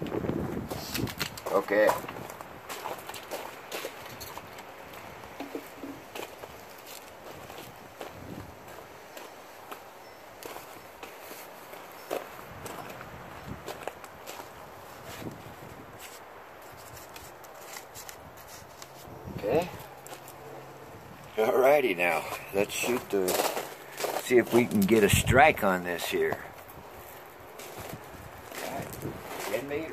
Okay. Okay. Alrighty now, let's shoot see if we can get a strike on this here. Alright, 10 meters.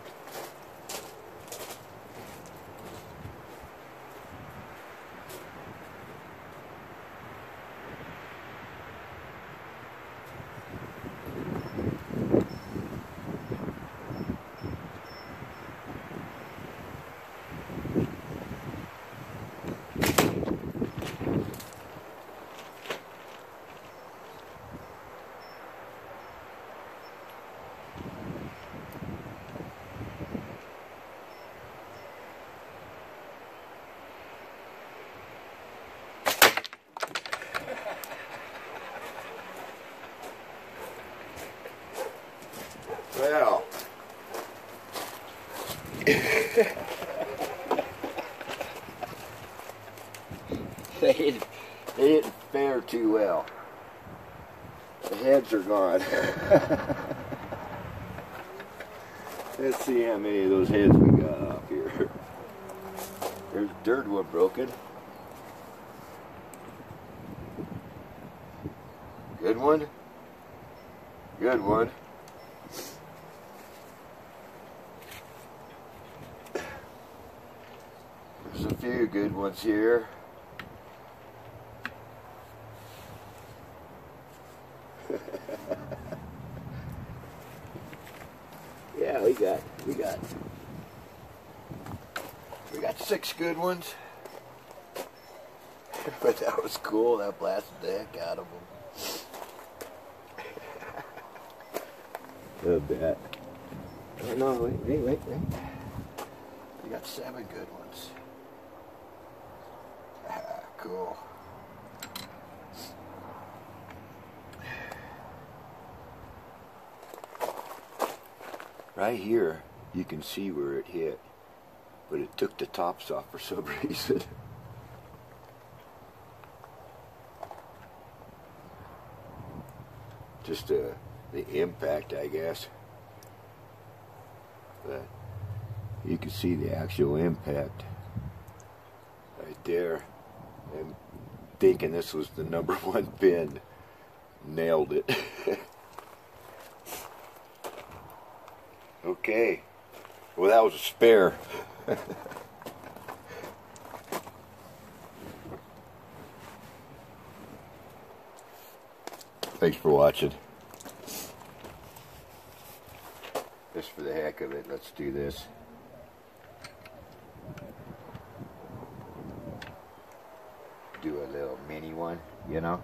Well, they didn't fare too well. The heads are gone. Let's see how many of those heads we got off here. There's a third one broken. Good one. Good one. There's a few good ones here. Yeah, we got 6 good ones. But that was cool. That blasted the heck out of them. A bit. Oh, no, wait. We got 7 good ones. Ah, cool. Right here, you can see where it hit, but it took the tops off for some reason. Just the impact, I guess. But you can see the actual impact right there. And thinking this was the #1 pin, nailed it. Okay, well that was a spare. Thanks for watching. Just for the heck of it, let's do this. Do a little mini one, you know?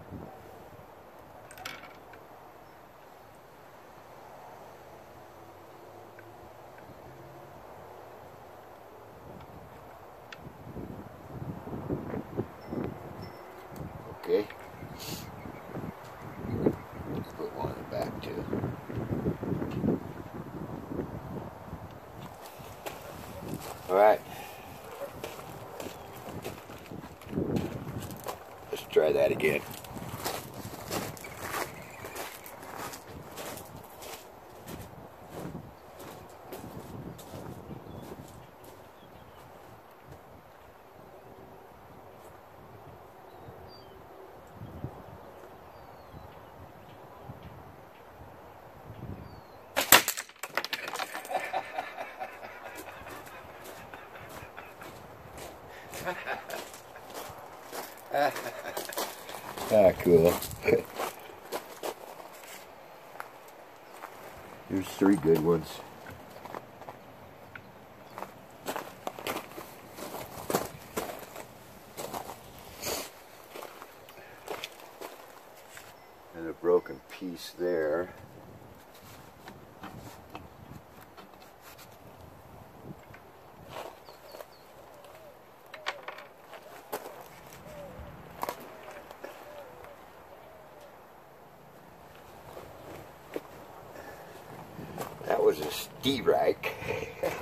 Okay. Put one in the back too. Alright. Let's try that again. Ah, cool. Here's 3 good ones. And a broken piece there. was a steerite.